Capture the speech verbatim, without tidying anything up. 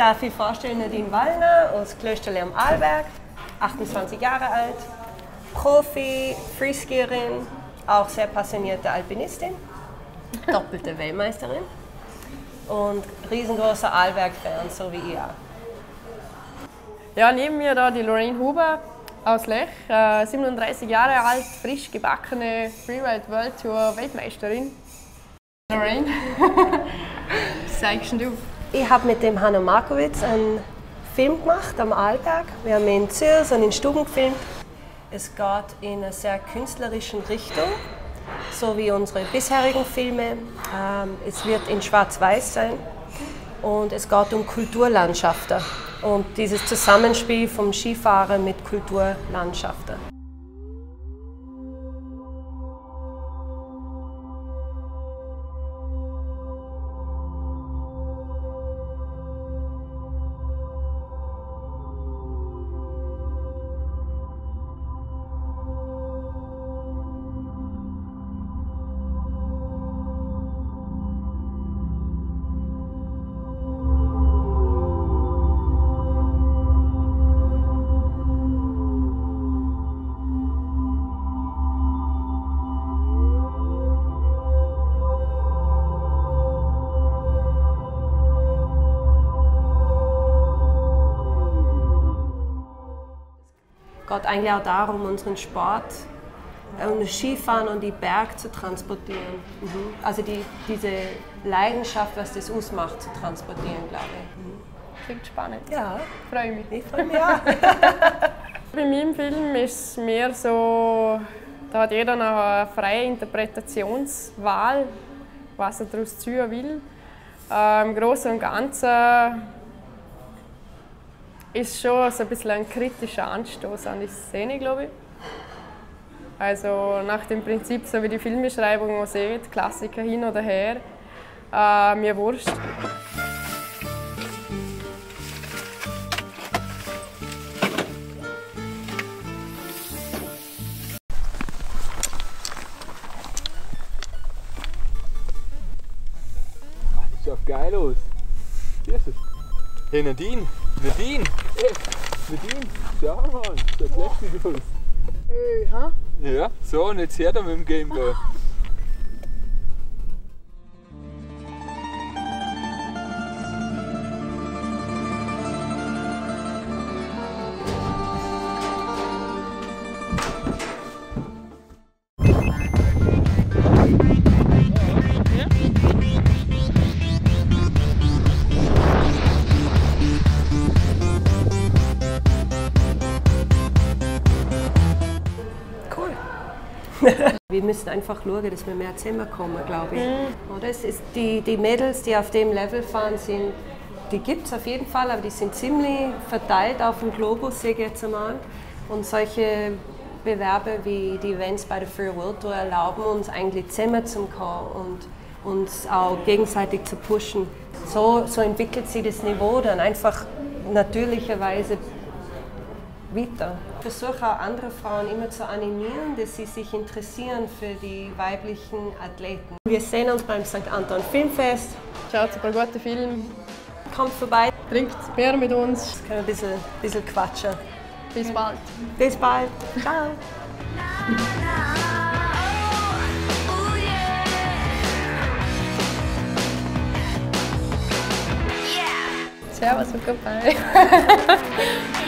darf ich vorstellen, Nadine Wallner aus Klösterle am Arlberg, achtundzwanzig Jahre alt, Profi, Freeskierin, auch sehr passionierte Alpinistin, doppelte Weltmeisterin und riesengroßer Arlberg-Fan, so wie ich auch. Ja, neben mir da die Lorraine Huber aus Lech, äh, siebenunddreißig Jahre alt, frisch gebackene Freeride World Tour Weltmeisterin. Lorraine, was zeigst du? Ich habe mit dem Hanno Markowitz einen Film gemacht am Arlberg. Wir haben in Zürs und in Stuben gefilmt. Es geht in einer sehr künstlerischen Richtung, so wie unsere bisherigen Filme. Ähm, es wird in Schwarz-Weiß sein und es geht um Kulturlandschaften und dieses Zusammenspiel vom Skifahren mit Kulturlandschaften. Es geht eigentlich auch darum, unseren Sport und das Skifahren und die Berge zu transportieren. Mhm. Also die, diese Leidenschaft, was das ausmacht, zu transportieren, glaube ich. Mhm. Klingt spannend. Ja. Freue mich. Ich freue mich auch. Bei meinem Film ist es mehr so, da hat jeder noch eine freie Interpretationswahl, was er daraus ziehen will. Äh, Im Großen und Ganzen ist schon so ein bisschen ein kritischer Anstoß an die Szene, glaube ich. Also nach dem Prinzip, so wie die Filmbeschreibung auch sieht, Klassiker hin oder her, äh, mir wurscht. Das schaut geil aus. Wie ist es? Hey Nadine! Nadine! Hey, Nadine! Schau mal, das schaut lässig aus. Hey, ha? Ja, so und jetzt her da mit dem Gameboy. Wir müssen einfach schauen, dass wir mehr zusammenkommen, glaube ich. Mhm. Oder? Es ist die, die Mädels, die auf dem Level fahren, sind, die gibt es auf jeden Fall, aber die sind ziemlich verteilt auf dem Globus, sage ich jetzt einmal. Und solche Bewerbe wie die Events bei der Free World Tour erlauben uns eigentlich zusammenzukommen und uns auch gegenseitig zu pushen. So, so entwickelt sich das Niveau dann einfach natürlicherweise weiter. Ich versuche auch andere Frauen immer zu animieren, dass sie sich interessieren für die weiblichen Athleten. Wir sehen uns beim Sankt Anton Filmfest. Schaut ein paar gute Filme. Kommt vorbei. Trinkt Bier mit uns. Jetzt können wir ein bisschen, bisschen quatschen. Bis bald. Bis bald. Ciao. Servus und Goodbye.